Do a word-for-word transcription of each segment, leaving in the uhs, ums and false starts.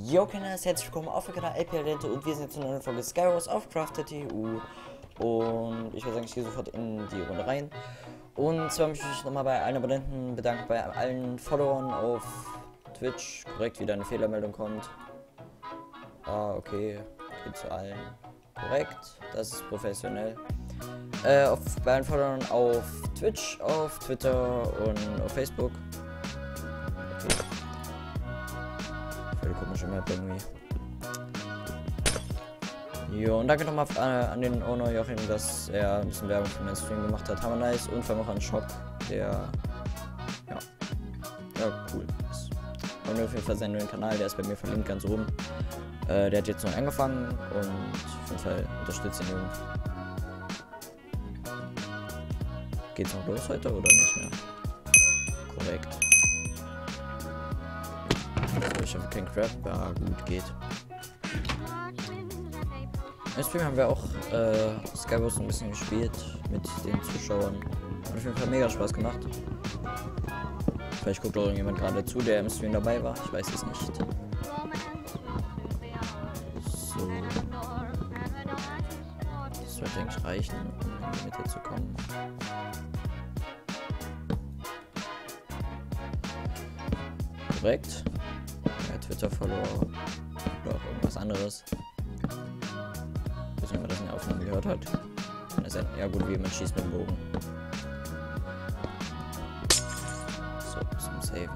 Jo, Kinders, herzlich willkommen auf dem Kanal L P Lente und wir sind jetzt in einer neuen Folge Skywars auf Crafted T U. Und ich würde sagen, ich gehe sofort in die Runde rein. Und zwar möchte ich mich nochmal bei allen Abonnenten bedanken, bei allen Followern auf Twitch. Korrekt, wieder eine Fehlermeldung kommt. Ah, okay, geht zu allen. Korrekt, das ist professionell. Äh, auf, bei allen Followern auf Twitch, auf Twitter und auf Facebook. Okay. Voll komische Map irgendwie. Jo, und danke nochmal äh, an den Owner Joachim, dass er ein bisschen Werbung für meinen Stream gemacht hat. Hammer nice. Und vor allem auch an Shop, der ja, ja cool ist. Und auf jeden Fall seinen neuen Kanal, der ist bei mir verlinkt ganz oben. Äh, der hat jetzt noch angefangen und auf jeden Fall unterstützt ihn Jungen. Geht's noch los heute oder nicht mehr? Korrekt. So, ich habe kein Crap. Ja, gut, geht. Im Stream haben wir auch äh, Skywars ein bisschen gespielt mit den Zuschauern. Hat auf jeden Fall mega Spaß gemacht. Vielleicht guckt auch irgendjemand gerade zu, der im Stream dabei war. Ich weiß es nicht. So. Das sollte eigentlich reichen, um in die Mitte zu kommen. Korrekt. Ja, Twitter-Follower oder auch irgendwas anderes. Ich weiß nicht, ob man das in der Aufnahme gehört hat. Ja gut, wie man schießt mit dem Bogen. So, zum Saven.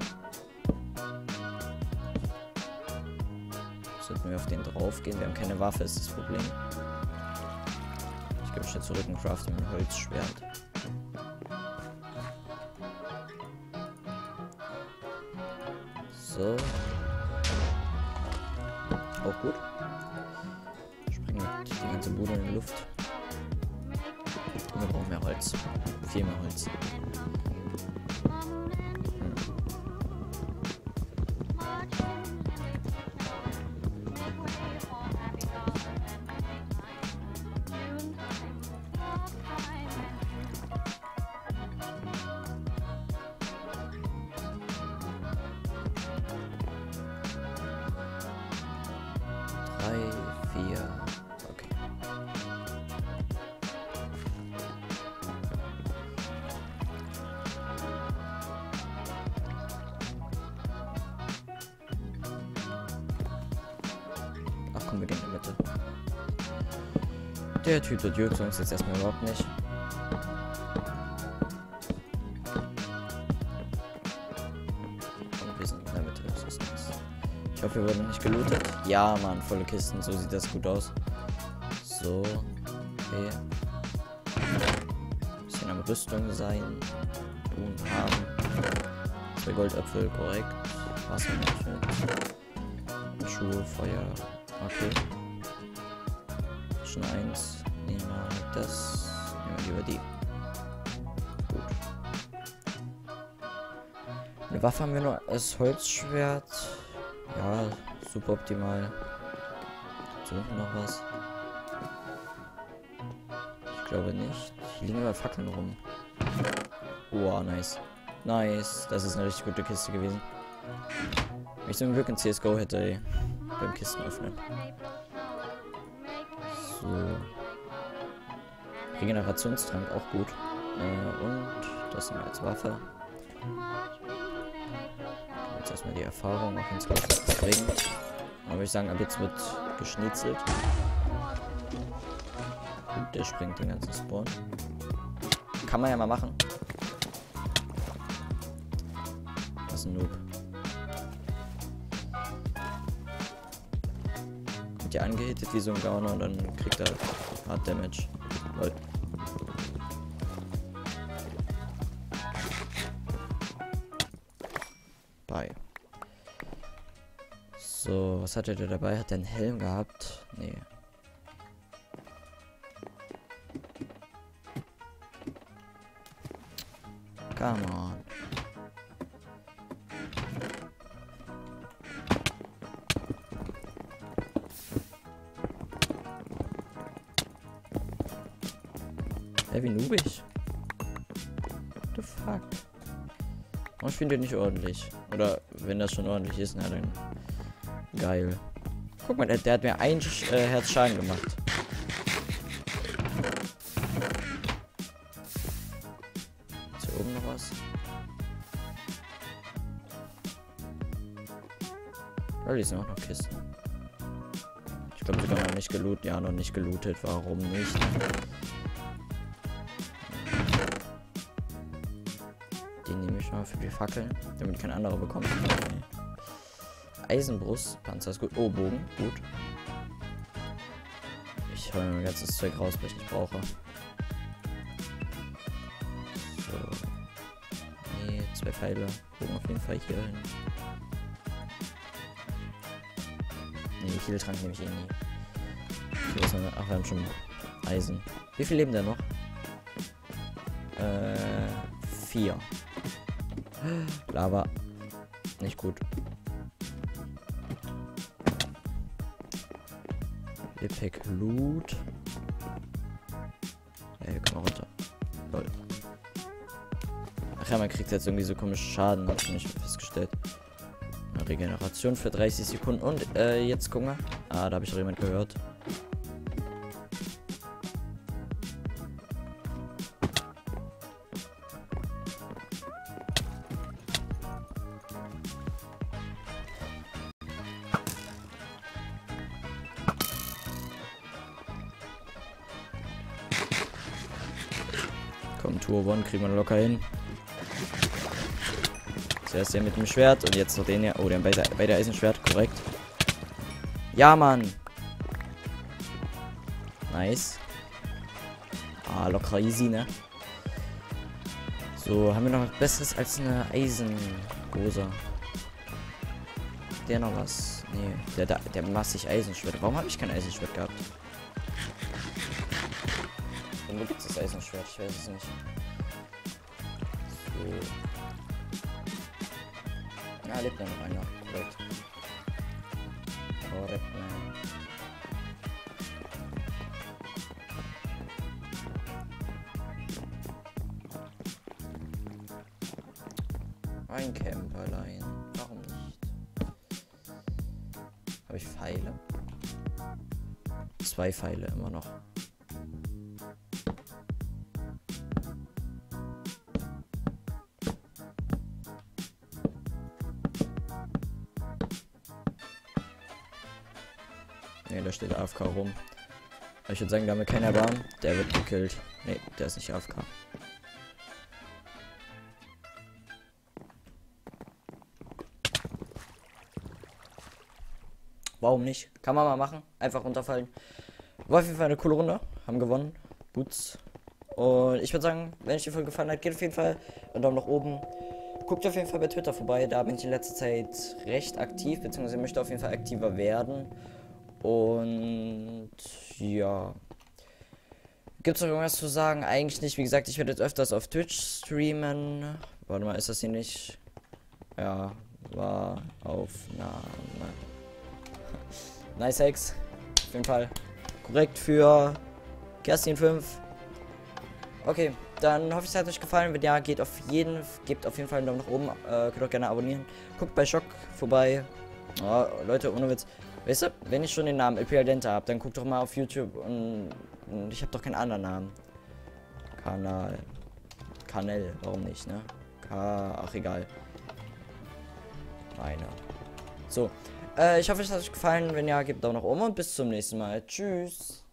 Sollten wir auf den drauf gehen? Wir haben keine Waffe, ist das Problem. Ich gehe schnell zurück und crafte mit einem Holzschwert. So. Auch gut. Springen die ganze Bude in die Luft. Und wir brauchen mehr Holz. Viel mehr Holz. Hm. Drei, vier, okay. Ach komm, wir gehen in die Mitte. Der Typ dort juckt uns jetzt erstmal überhaupt nicht. Und wir sind in der Mitte, das ist nice. Ich hoffe, wir wurden nicht gelootet. Ja, Mann, volle Kisten. So sieht das gut aus. So. Okay. Bisschen am Rüstung sein. Tun haben. Zwei Goldäpfel, korrekt. Wasser mit. Schuhe, Feuer. Okay. Schon eins. Nehmen wir das. Nehmen wir lieber die. Gut. Eine Waffe haben wir nur als Holzschwert. Ja, super optimal. So, noch was? Ich glaube nicht. Hier liegen überall Fackeln rum. Wow, nice. Nice. Das ist eine richtig gute Kiste gewesen. Wenn ich so ein Glück in C S G O hätte, ey, beim Kisten öffnen. So. Regenerationstrank auch gut. Äh, und das nehmen wir als Waffe. Jetzt erstmal die Erfahrung auch ins Gesicht bringen. Aber ich sagen, ab jetzt wird geschnitzelt. Gut, der springt den ganzen Spawn. Kann man ja mal machen. Das ist ein Noob. Wird ja angehittet wie so ein Gauner und dann kriegt er Hard Damage. Lol. Bye. So, was hatte der dabei? Hat der einen Helm gehabt? Nee. Come on. Hey, wie noobig. What the fuck? Warum spielt ihr nicht ordentlich? Oder wenn das schon ordentlich ist, na dann Geil. Guck mal, der, der hat mir ein äh, Herz Schaden gemacht. Ist hier oben noch was? Weil die sind auch noch Kisten. Ich glaube sogar noch nicht gelootet. Ja, noch nicht gelootet. Warum nicht? Den nehme ich mal für die Fackeln, damit kein anderer bekommt. Okay. Eisenbrust, Panzer ist gut. Oh, Bogen, gut. Ich hole mir mein ganzes Zeug raus, was ich nicht brauche. So. Nee, zwei Pfeile. Bogen auf jeden Fall hier hin. Nee, Healtrank nehme ich eh nie. Hier ist eine, ach, wir haben schon Eisen. Wie viel leben denn noch? Äh, vier. Lava. Nicht gut. Epic Loot. Ja, hier können wir runter. Lol. Ach ja, man kriegt jetzt irgendwie so komische Schaden, habe ich nicht festgestellt. Eine Regeneration für dreißig Sekunden. Und äh, jetzt gucken wir. Ah, da habe ich doch jemand gehört. Komm, Tour One kriegen wir locker hin. Zuerst der mit dem Schwert und jetzt noch den hier. Oh, der bei der, bei der Eisenschwert, korrekt. Ja, Mann. Nice. Ah, locker easy, ne? So, haben wir noch was Besseres als eine Eisenrosa? Der noch was? Nee, der, der, der massig Eisenschwert. Warum habe ich kein Eisenschwert gehabt? Und wo gibt es das Eisenschwert? Ich weiß es nicht. So. Ja, lebt da noch einer. Korrekt. Korrekt, nein. Ein Camperlein. Warum nicht? Habe ich Pfeile? Zwei Pfeile immer noch. Ne, da steht A F K rum. Ich würde sagen, da haben wir keinen Erbarmen. Der wird gekillt. Ne, der ist nicht A F K. Warum nicht? Kann man mal machen. Einfach runterfallen. War auf jeden Fall eine coole Runde. Haben gewonnen. Boots. Und ich würde sagen, wenn euch die Folge gefallen hat, geht auf jeden Fall einen Daumen nach oben. Guckt auf jeden Fall bei Twitter vorbei. Da bin ich in letzter Zeit recht aktiv, beziehungsweise möchte auf jeden Fall aktiver werden. Und ja. Gibt es noch irgendwas zu sagen? Eigentlich nicht. Wie gesagt, ich werde jetzt öfters auf Twitch streamen. Warte mal, ist das hier nicht? Ja, war Aufnahme. Nice Hex. Auf jeden Fall korrekt für Kerstin fünf. Okay, dann hoffe ich, es hat euch gefallen. Wenn ja, geht auf jeden, gebt auf jeden Fall einen Daumen nach oben. Äh, könnt auch gerne abonnieren. Guckt bei Schock vorbei. Oh, Leute, ohne Witz. Weißt du, wenn ich schon den Namen El Piadente habe, dann guckt doch mal auf YouTube und, und ich habe doch keinen anderen Namen. Kanal. Kanal, warum nicht, ne? K. Ach, egal. Meine. So. Äh, ich hoffe, es hat euch gefallen. Wenn ja, gebt einen Daumen nach oben und bis zum nächsten Mal. Tschüss.